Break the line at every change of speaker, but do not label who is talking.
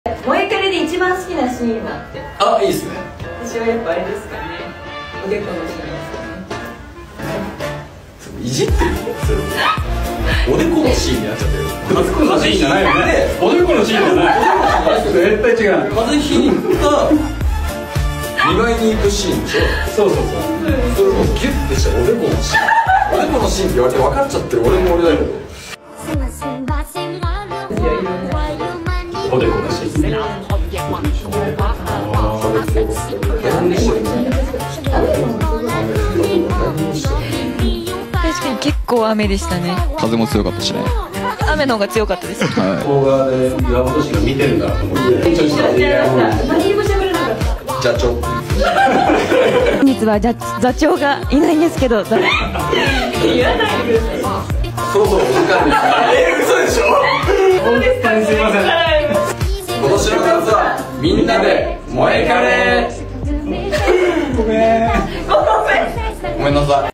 萌えカレで一番好きなシーンはって。
あ、いいですね。
私はやっぱあれですかね、おでこのシーンですかね。
いじってるおでこのシーンになっちゃってる。
おでこのシーンじゃないよね。おでこのシーンじゃない。絶対違う。
風邪ひいた磨いに行くシーンでしょ。
そうそうそう。
それをギュッてしたおでこのシーン。おでこのシーンって言われて分かっちゃってる俺も俺だけど。
おでこのシーン。
確かに結構雨でしたね。
風も強かったしね。
雨の方が強かったです。
向こう側で岩本氏が見てるんだと思って。
何も喋らなかった。
座長。
本日は座長がいないんですけど。
言わないでください。
そろそろお時間ですから嘘でしょ。
そうですか。
すいません。
今年の夏はみんなで萌えカレー。
ごめん。
ごめんなさい。